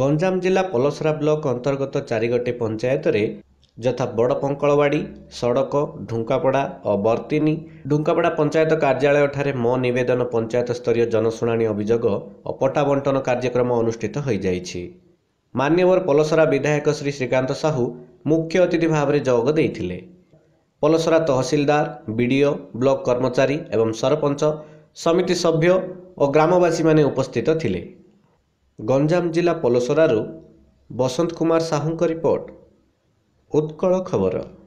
गंजाम जिला पलसरा ब्लॉक अंतर्गत चारिगोटी पंचायत रे यथा बड़ पंकलवाड़ी सड़क ढुंकापड़ा और बर्तिनी ढुंकापड़ा पंचायत कार्यालय ठारे मो निवेदन पंचायत स्तरीय जनशुणाणी अभियोग और पट्टा बंटन कार्यक्रम अनुष्ठित हो जाइछि। मान्यवर पलसरा विधायक श्री श्रीकांत साहू मुख्य अतिथि भाव में जोग देइथिले। पलसरा तहसीलदार बीडीओ ब्लॉक कर्मचारी एवं सरपंच समिति सभ्य और ग्रामवासी माने उपस्थित थिले। गंजाम जिला पलसरारू बसंत कुमार साहू रिपोर्ट उत्कल खबर।